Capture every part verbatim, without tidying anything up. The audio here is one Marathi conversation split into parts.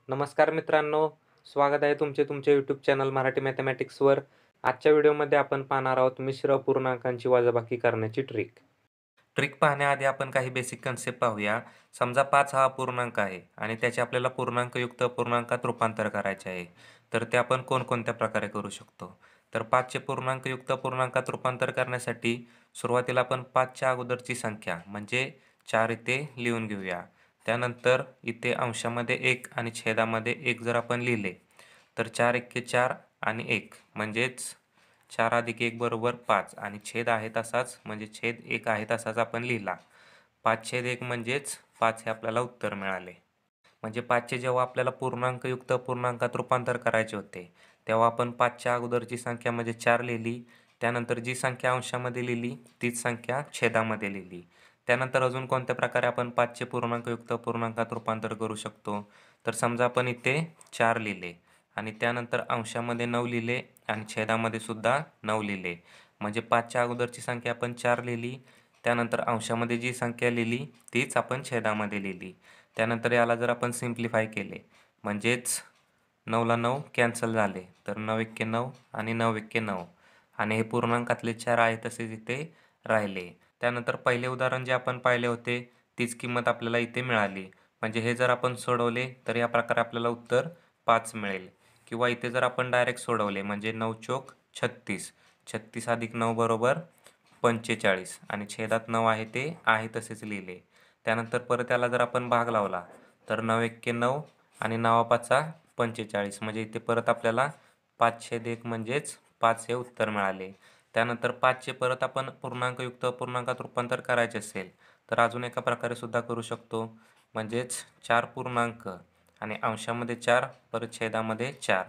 नमस्कार मित्रांनो, स्वागत आहे तुमचे तुमच्या यूट्यूब चॅनल मराठी मॅथमॅटिक्सवर. आजच्या व्हिडिओमध्ये आपण पाहणार आहोत मिश्र पूर्णांकांची वजाबाकी करण्याची ट्रिक. ट्रिक पाहण्याआधी आपण काही बेसिक कन्सेप्ट पाहूया. समजा पाच हा अपूर्णांक आहे आणि त्याचे आपल्याला पूर्णांकयुक्त पूर्णांकात रूपांतर करायचे आहे. तर ते आपण कोणकोणत्या प्रकारे करू शकतो? तर पाचचे पूर्णांकयुक्त पूर्णांकात रूपांतर करण्यासाठी सुरुवातीला आपण पाचच्या अगोदरची संख्या म्हणजे चार इथे लिहून घेऊया. त्यानंतर इथे अंशामध्ये एक आणि छेदामध्ये एक जर आपण लिहिले तर चार एक्के चार आणि एक म्हणजेच चार अधिक एक बरोबर पाच आणि छेद आहे तसाच म्हणजे छेद एक आहे तसाच आपण लिहिला. पाच छेद एक म्हणजेच पाच हे आपल्याला उत्तर मिळाले. म्हणजे पाचचे जेव्हा आपल्याला पूर्णांकयुक्त पूर्णांकात रूपांतर करायचे होते तेव्हा आपण पाचच्या अगोदरची संख्या म्हणजे चार लिहिली. त्यानंतर जी संख्या अंशामध्ये लिहिली तीच संख्या छेदामध्ये लिहिली. त्यानंतर अजून कोणत्या प्रकारे आपण पाचचे पूर्णांकयुक्त पूर्णांकात रूपांतर करू शकतो? तर समजा आपण इथे चार लिहिले आणि त्यानंतर अंशामध्ये नऊ लिहिले आणि छेदामध्ये सुद्धा नऊ लिहिले. म्हणजे पाचच्या अगोदरची संख्या आपण चार लिहिली. त्यानंतर अंशामध्ये जी संख्या लिहिली तीच आपण छेदामध्ये लिहिली. त्यानंतर याला जर आपण सिम्प्लिफाय केले म्हणजेच नऊला नऊ कॅन्सल झाले तर नऊ एक्के नऊ आणि नऊ एक्के नऊ आणि हे पूर्णांकातले चार आहे तसेच इथे राहिले. त्यानंतर पहिले उदाहरण जे आपण पाहिले होते तीच किंमत आपल्याला इथे मिळाली. म्हणजे हे जर आपण सोडवले तर या प्रकारे आपल्याला उत्तर पाच मिळेल. किंवा इथे जर आपण डायरेक्ट सोडवले म्हणजे नऊ चोक छत्तीस, छत्तीस अधिक नऊ बरोबर पंचेचाळीस आणि छेदात नऊ आहे ते आहे तसेच लिहिले. त्यानंतर परत त्याला जर आपण भाग लावला तर नऊ एक्के नऊ आणि नवा पाचा पंचेचाळीस म्हणजे इथे परत आपल्याला पाच छेद एक म्हणजेच पाच हे उत्तर मिळाले. त्यानंतर पाचचे परत आपण पूर्णांकयुक्त पूर्णांकात रूपांतर करायचे असेल तर अजून एका प्रकारे सुद्धा करू शकतो. म्हणजेच चार पूर्णांक आणि अंशामध्ये चार परत छेदामध्ये चार.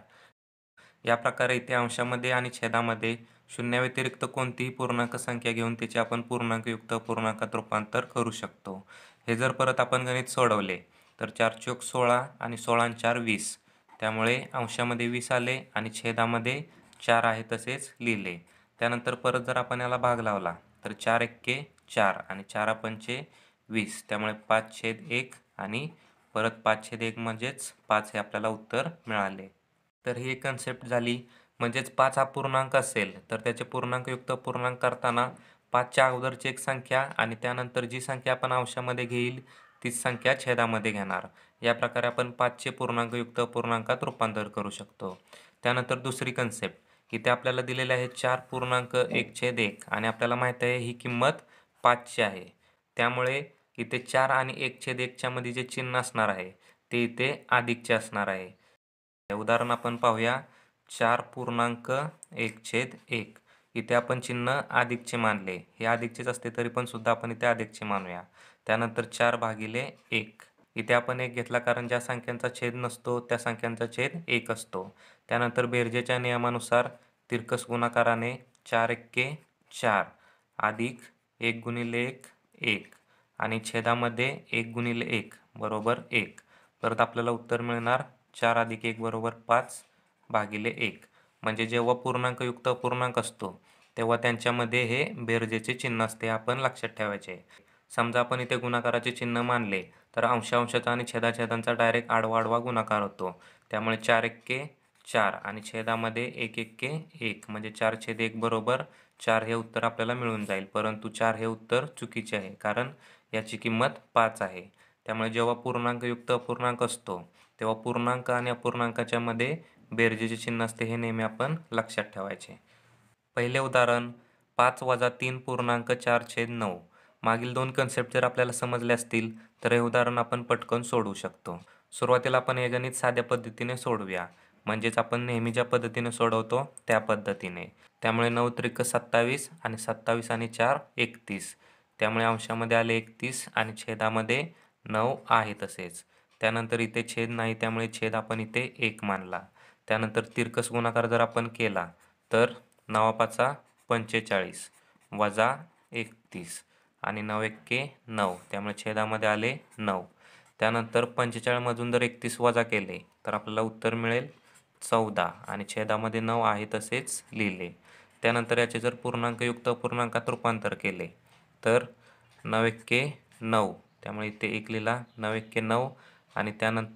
या प्रकारे इथे अंशामध्ये आणि छेदामध्ये शून्याव्यतिरिक्त कोणतीही पूर्णांक संख्या घेऊन त्याचे आपण पूर्णांकयुक्त पूर्णांकात रूपांतर करू शकतो. हे जर परत आपण गणित सोडवले तर चार चोक सोळा आणि सोळा आणि चार वीस. त्यामुळे अंशामध्ये वीस आले आणि छेदामध्ये चार आहे तसेच लिहिले. त्यानंतर परत जर आपण याला भाग लावला तर चार एक्के चार आणि चार पंचे वीस. त्यामुळे पाच छेद एक आणि परत पाच छेद एक म्हणजेच पाच हे आपल्याला उत्तर मिळाले. तर ही एक कन्सेप्ट झाली. म्हणजेच पाच हा पूर्णांक असेल तर त्याचे पूर्णांकयुक्त पूर्णांक करताना पाचच्या अगोदरची एक संख्या आणि त्यानंतर जी संख्या आपण अंशामध्ये घेईल तीच संख्या छेदामध्ये घेणार. या प्रकारे आपण पाचचे पूर्णांकयुक्त पूर्णांकात रूपांतर करू शकतो. त्यानंतर दुसरी कन्सेप्ट इथे आपल्याला दिलेले आहे चार पूर्णांक एक छेद एक आणि आपल्याला माहीत आहे ही किंमत पाचची आहे. त्यामुळे इथे चार आणि एक छेद एकच्या मध्ये जे चिन्ह असणार आहे ते इथे अधिकचे असणार आहे. उदाहरण आपण पाहूया. चार पूर्णांक एक छेद एक. इथे आपण चिन्ह अधिकचे मानले. हे अधिकचेच असते तरी पण सुद्धा आपण इथे अधिकचे मानूया. त्यानंतर चार भागिले एक. इथे आपण एक घेतला कारण ज्या संख्यांचा छेद नसतो त्या संख्यांचा छेद एक असतो. त्यानंतर बेरजेच्या नियमानुसार तिरकस गुणाकाराने चार एक्के चार अधिक एक गुणिले एक एक आणि छेदामध्ये एक गुणिले एक बरोबर एक. परत आपल्याला उत्तर मिळणार चार अधिक एक बरोबर पाच भागिले एक. म्हणजे जेव्हा पूर्णांकयुक्त पूर्णांक असतो तेव्हा त्यांच्यामध्ये हे बेरजेचे चिन्ह असते, आपण लक्षात ठेवायचे. समजा आपण इथे गुणाकाराचे चिन्ह मानले तर अंशांशाचा आणि छेदाछेदांचा डायरेक्ट आडवा आडवा गुणाकार होतो. त्यामुळे चार एक्के चार आणि छेदामध्ये एक एक्के एक म्हणजे चार छेद एक बरोबर चार हे उत्तर आपल्याला मिळून जाईल. परंतु चार हे उत्तर चुकीचे आहे कारण याची किंमत पाच आहे. त्यामुळे जेव्हा पूर्णांकयुक्त पूर्णांक असतो तेव्हा पूर्णांक आणि अपूर्णांकाच्या मध्ये बेरजेचे चिन्ह असते, हे नेहमी आपण लक्षात ठेवायचे. पहिले उदाहरण पाच वजा तीन पूर्णांक चार छेद नऊ. मागील दोन कन्सेप्ट जर आपल्याला समजले असतील तर हे उदाहरण आपण पटकन सोडवू शकतो. सुरुवातीला आपण हे गणित साध्या पद्धतीने सोडवूया. म्हणजेच आपण नेहमी ज्या पद्धतीने सोडवतो त्या पद्धतीने. त्यामुळे नऊ त्रिक सत्तावीस आणि सत्तावीस आणि चार एकतीस. त्यामुळे अंशामध्ये आले एकतीस आणि छेदामध्ये नऊ आहे तसेच. त्यानंतर इथे छेद नाही त्यामुळे छेद आपण इथे एक मानला. त्यानंतर तिरकस गुणाकार जर आपण केला तर नवा पाचा पंचेचाळीस वजा एकतीस आणि नऊ एक्के नऊ. त्यामुळे छेदामध्ये आले नऊ. त्यानंतर पंचेचाळीसमधून जर एकतीस वजा केले तर आपल्याला उत्तर मिळेल चौदा आणि छेदामध्ये नऊ आहे तसेच लिहिले. त्यानंतर याचे जर पूर्णांकयुक्त पूर्णांकात रूपांतर केले तर नऊ एक्के नऊ. त्यामुळे इथे एक लिहिला नऊ एक्के नऊ आणि त्यानंतर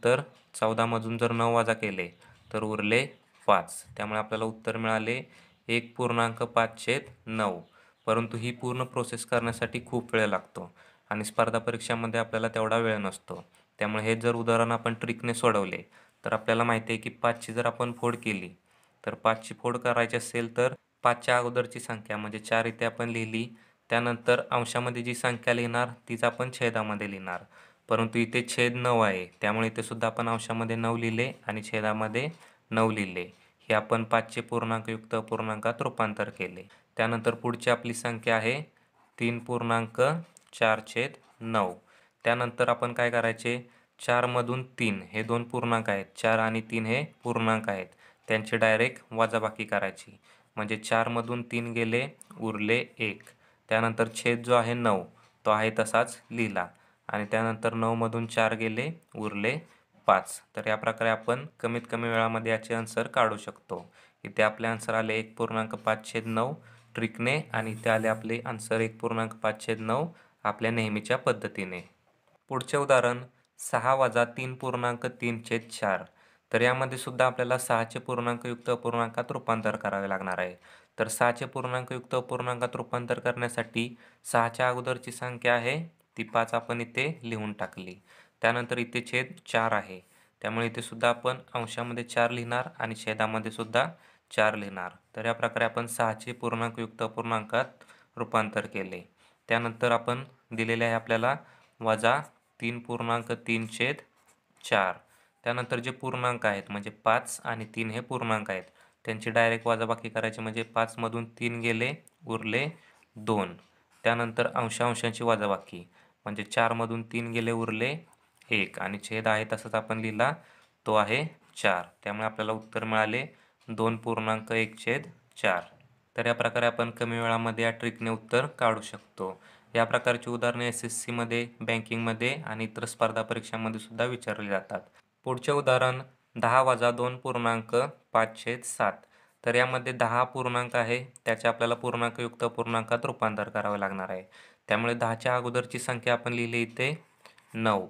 चौदामधून जर नऊ वजा केले तर उरले पाच. त्यामुळे आपल्याला उत्तर मिळाले एक पूर्णांक पाच छेद नऊ. परंतु ही पूर्ण प्रोसेस करण्यासाठी खूप वेळ लागतो आणि स्पर्धा परीक्षामध्ये आपल्याला तेवढा वेळ नसतो. त्यामुळे हे जर उदाहरण आपण ट्रिकने सोडवले तर आपल्याला माहिती आहे की पाचची जर आपण फोड केली तर पाचची फोड करायची असेल तर पाचच्या अगोदरची संख्या म्हणजे चार इथे आपण लिहिली. त्यानंतर अंशामध्ये जी संख्या लिहिणार तीच आपण छेदामध्ये लिहिणार. परंतु इथे छेद नऊ आहे त्यामुळे इथे सुद्धा आपण अंशामध्ये नऊ लिहिले आणि छेदामध्ये नऊ लिहिले. हे आपण पाचचे पूर्णांकयुक्त अपूर्णांकात रूपांतर केले. त्यानंतर पुढची आपली संख्या आहे तीन पूर्णांक चार छेद नऊ. त्यानंतर आपण काय करायचे, चारमधून तीन हे दोन पूर्णांक आहेत, चार आणि तीन हे पूर्णांक आहेत, त्यांची डायरेक्ट वजाबाकी करायची. म्हणजे चारमधून तीन गेले उरले एक. त्यानंतर छेद जो आहे नऊ तो आहे तसाच लिहिला आणि त्यानंतर नऊमधून चार गेले उरले पाच. तर या प्रकारे आपण कमीत कमी वेळामध्ये याचे आन्सर काढू शकतो. इथे आपले आन्सर आले एक पूर्णांक पाच छेद नऊ ट्रिकने आणि इथे आले आपले आन्सर एक पूर्णांक पाच छेद नऊ आपल्या नेहमीच्या पद्धतीने. पुढचे उदाहरण सहा वजा तीन पूर्णांक तीन छेद चार. तर यामध्ये सुद्धा आपल्याला सहाचे पूर्णांकयुक्त अपूर्णांकात रूपांतर करावे लागणार आहे. तर सहाचे पूर्णांकयुक्त अपूर्णांकात रूपांतर करण्यासाठी सहाच्या अगोदरची संख्या आहे ती पाच आपण इथे लिहून टाकली. त्यानंतर इथे छेद चार आहे त्यामुळे इथे सुद्धा आपण अंशामध्ये चार लिहिणार आणि छेदामध्ये सुद्धा चार लिहिणार. तर या प्रकारे आपण सहाचे पूर्णांकयुक्त अपूर्णांकात रूपांतर केले. त्यानंतर आपण दिलेले आहे आपल्याला वजा तीन पूर्णांक तीन छेद चार. त्यानंतर जे पूर्णांक आहेत म्हणजे पाच आणि तीन हे पूर्णांक आहेत त्यांची डायरेक्ट वजाबाकी करायची. म्हणजे पाचमधून तीन गेले उरले दोन. त्यानंतर अंशांशांची वजाबाकी म्हणजे चारमधून तीन गेले उरले एक आणि छेद आहे तसंच आपण लिहिला तो आहे चार. त्यामुळे आपल्याला उत्तर मिळाले दोन पूर्णांक एक छेद चार. तर या प्रकारे आपण कमी वेळामध्ये या ट्रिकने उत्तर काढू शकतो. या प्रकारची उदाहरणे एस एस सीमध्ये, बँकिंगमध्ये आणि इतर स्पर्धा परीक्षांमध्ये सुद्धा विचारली जातात. पुढचे उदाहरण दहा वजा दोन पूर्णांक पाच छेद सात. तर यामध्ये दहा पूर्णांक आहे त्याचे आपल्याला पूर्णांकयुक्त पूर्णांकात रूपांतर करावे लागणार आहे. त्यामुळे दहाच्या अगोदरची संख्या आपण लिहिली इथे नऊ.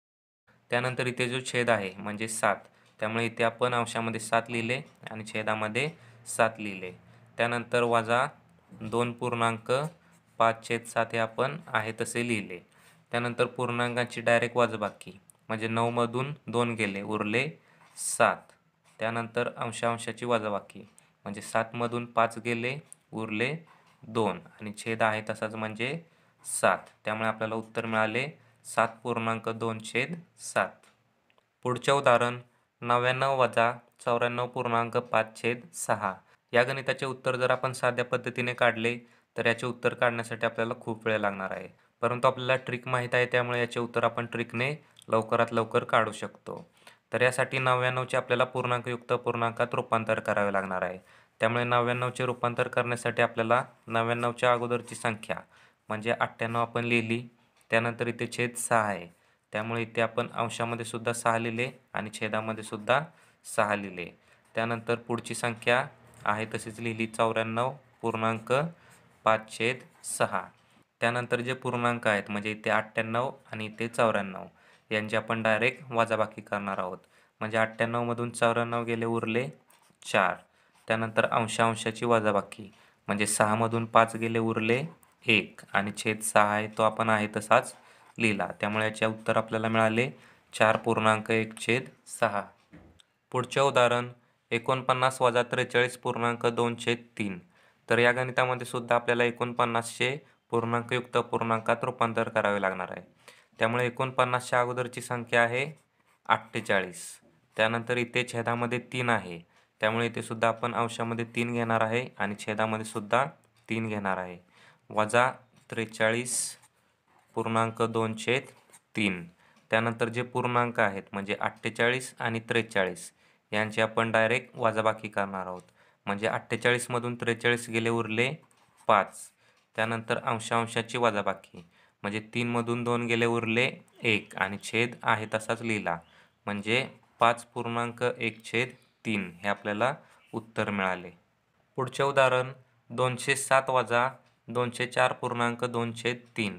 त्यानंतर इथे जो छेद आहे म्हणजे सात त्यामुळे इथे आपण अंशामध्ये सात लिहिले आणि छेदामध्ये सात लिहिले. त्यानंतर वजा दोन पूर्णांक पाच छेद सात हे आपण आहे तसे लिहिले. त्यानंतर पूर्णांकांची डायरेक्ट वजाबाकी म्हणजे नऊमधून दोन गेले उरले सात. त्यानंतर अंशांशाची वजाबाकी म्हणजे सातमधून पाच गेले उरले दोन आणि छेद आहे तसाच म्हणजे सात. त्यामुळे आपल्याला उत्तर मिळाले सात पूर्णांक दोन छेद सात. पुढचे उदाहरण नव्याण्णव वजा चौऱ्याण्णव पूर्णांक पाच छेद सहा. या गणिताचे उत्तर जर आपण साध्या पद्धतीने काढले तर याचे उत्तर काढण्यासाठी आपल्याला खूप वेळ लागणार आहे. परंतु आपल्याला ट्रिक माहीत आहे त्यामुळे याचे उत्तर आपण ट्रिकने लवकरात लवकर काढू शकतो. तर यासाठी नव्याण्णवचे आपल्याला पूर्णांकयुक्त पूर्णांकात रूपांतर करावे लागणार आहे. त्यामुळे नव्याण्णवचे रूपांतर करण्यासाठी आपल्याला नव्याण्णवच्या अगोदरची संख्या म्हणजे अठ्ठ्याण्णव आपण लिहिली. त्यानंतर इथे छेद सहा आहे त्यामुळे इथे आपण अंशामध्ये सुद्धा सहा लिहिले आणि छेदामध्ये सुद्धा सहा लिहिले. त्यानंतर पुढची संख्या आहे तशीच लिहिली चौऱ्याण्णव पूर्णांक पाच छेद सहा. त्यानंतर जे पूर्णांक आहेत म्हणजे इथे अठ्ठ्याण्णव आणि इथे चौऱ्याण्णव यांची आपण डायरेक्ट वजाबाकी करणार आहोत. म्हणजे अठ्ठ्याण्णवमधून चौऱ्याण्णव गेले उरले चार. त्यानंतर अंशांशाची वजाबाकी म्हणजे सहामधून पाच गेले उरले एक आणि छेद सहा आहे तो आपण आहे तसाच लिहिला. त्यामुळे याचे उत्तर आपल्याला मिळाले चार पूर्णांक एक छेद सहा. पुढचे उदाहरण एकोणपन्नास वजा त्रेचाळीस पूर्णांक दोन छेद तीन. तर या गणितामध्ये सुद्धा आपल्याला एकोणपन्नासचे पूर्णांकयुक्त पूर्णांकात रूपांतर करावे लागणार आहे. त्यामुळे एकोणपन्नासच्या अगोदरची संख्या आहे अठ्ठेचाळीस. त्यानंतर इथे छेदामध्ये तीन आहे त्यामुळे इथे सुद्धा आपण अंशामध्ये तीन घेणार आहे आणि छेदामध्ये सुद्धा तीन घेणार आहे. वजा त्रेचाळीस पूर्णांक दोन छेद तीन. त्यानंतर जे पूर्णांक आहेत म्हणजे अठ्ठेचाळीस आणि त्रेचाळीस यांची आपण डायरेक्ट वजाबाकी करणार आहोत. म्हणजे अठ्ठेचाळीसमधून त्रेचाळीस गेले उरले पाच. त्यानंतर अंशांशाची वजाबाकी म्हणजे तीनमधून दोन गेले उरले एक आणि छेद आहे तसाच लिहिला. म्हणजे पाच पूर्णांक एक छेद तीन हे आपल्याला उत्तर मिळाले. पुढचे उदाहरण दोनशे सात वजा दोनशे चार पूर्णांक दोन छेद तीन.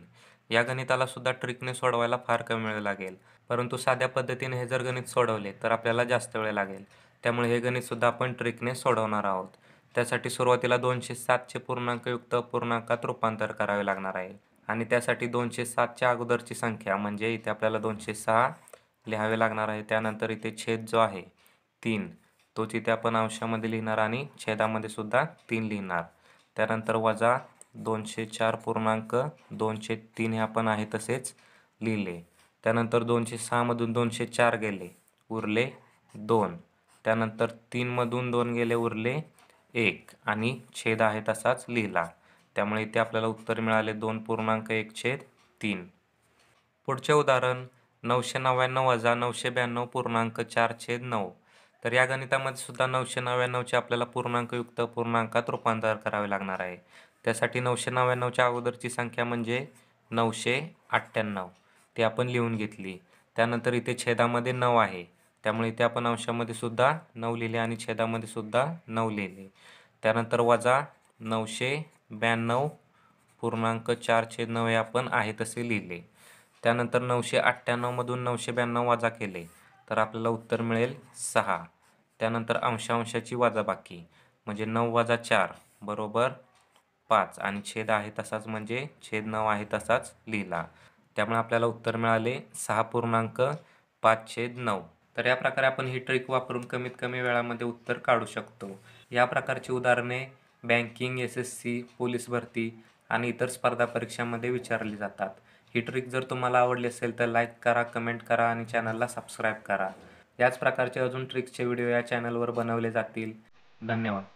या गणिताला सुद्धा ट्रिकने सोडवायला फार कमी वेळ लागेल, परंतु साध्या पद्धतीने हे जर गणित सोडवले तर आपल्याला जास्त वेळ लागेल. त्यामुळे हे गणित सुद्धा आपण ट्रिकने सोडवणार आहोत. त्यासाठी सुरुवातीला दोनशे सातचे पूर्णांकयुक्त अपूर्णांकात रूपांतर करावे लागणार आहे आणि त्यासाठी दोनशे सातच्या अगोदरची संख्या म्हणजे इथे आपल्याला दोनशे सहा लिहावे लागणार आहे. त्यानंतर इथे छेद जो आहे तीन तोच इथे आपण अंशामध्ये लिहिणार आणि छेदामध्ये सुद्धा तीन लिहिणार. त्यानंतर वजा दोनशे चार पूर्णांक दोनशे तीन हे आपण आहे तसेच लिहिले. त्यानंतर दोनशे सहामधून दोनशे चार गेले, उरले दोन. त्यानंतर तीनमधून दोन गेले, उरले एक आणि छेद आहे तसाच लिहिला. त्यामुळे इथे आपल्याला उत्तर मिळाले दोन पूर्णांक एक छेद तीन. पुढचे उदाहरण नऊशे नव्याण्णव वजा नऊशे ब्याण्णव पूर्णांक चार छेद नऊ. तर या गणितामध्ये सुद्धा नऊशे नव्याण्णवचे आपल्याला पूर्णांकयुक्त पूर्णांकात रूपांतर करावे लागणार आहे. त्यासाठी नऊशे नव्याण्णवच्या अगोदरची संख्या म्हणजे नऊशे अठ्ठ्याण्णव ती आपण लिहून घेतली. त्यानंतर इथे छेदामध्ये नऊ आहे, त्यामुळे इथे आपण अंशामध्ये सुद्धा नऊ लिहिले आणि छेदामध्ये सुद्धा नऊ लिहिले. त्यानंतर वजा नऊशे ब्याण्णव पूर्णांक चार छेद नऊ हे आपण आहे तसे लिहिले. त्यानंतर नऊशे अठ्ठ्याण्णवमधून नऊशे ब्याण्णव वजा केले तर आपल्याला उत्तर मिळेल सहा. त्यानंतर अंशांशाची वजाबाकी म्हणजे नऊ वजा चार बरोबर पाच आणि छेद आहे तसाच म्हणजे छेद नऊ आहे तसाच लिहिला. त्यामुळे आपल्याला उत्तर मिळाले सहा पूर्णांक पाच छेद नऊ. तर या प्रकारे आपण ही ट्रिक वापरून कमीत कमी वेळामध्ये उत्तर काढू शकतो. या प्रकारची उदाहरणे banking, S S C, police भरती आणि इतर स्पर्धा परीक्षांमध्ये विचारली जातात. ही ट्रिक जर तुम्हाला आवडली असेल तर लाईक करा, कमेंट करा आणि चॅनलला सबस्क्राईब करा. याच प्रकारचे अजून ट्रिक्सचे व्हिडिओ या चॅनलवर बनवले जातील. धन्यवाद.